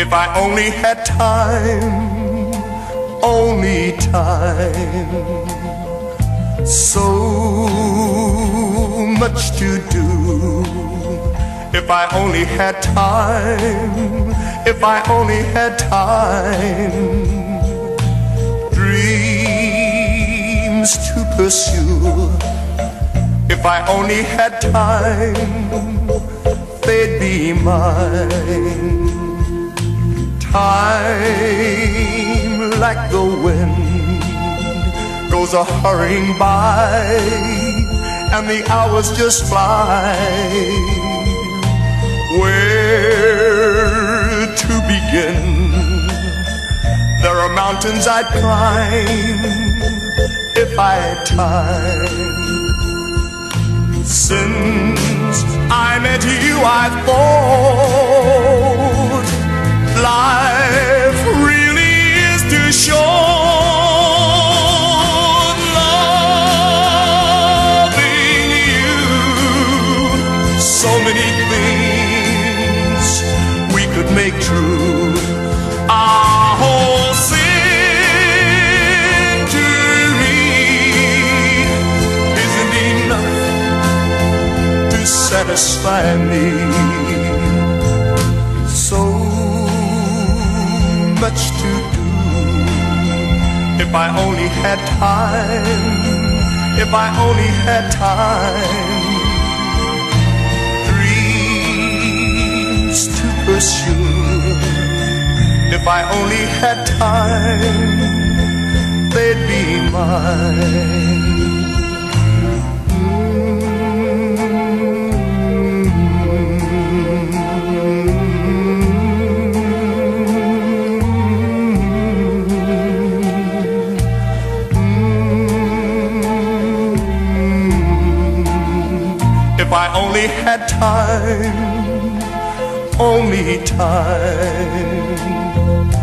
If I only had time, only time. So much to do. If I only had time, if I only had time. Dreams to pursue. If I only had time, they'd be mine. Time, like the wind, goes a-hurrying by, and the hours just fly. Where to begin? There are mountains I'd climb if I had time. Since I met you, I thought life really is too short. Loving you, so many things we could make true. Our whole century isn't enough to satisfy me. So much to do. If I only had time, if I only had time. Dreams to pursue. If I only had time, they'd be mine. If I only had time, only time.